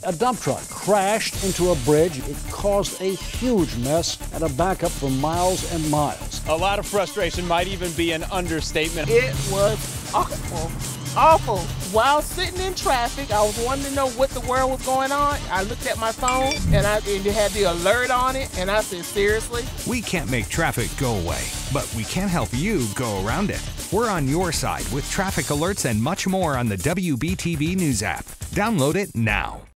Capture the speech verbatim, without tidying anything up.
A dump truck crashed into a bridge. It caused a huge mess and a backup for miles and miles. A lot of frustration might even be an understatement. It was awful, awful. While sitting in traffic, I was wanting to know what the world was going on. I looked at my phone and, I, and it had the alert on it, and I said, seriously? We can't make traffic go away, but we can help you go around it. We're on your side with traffic alerts and much more on the W B T V News app. Download it now.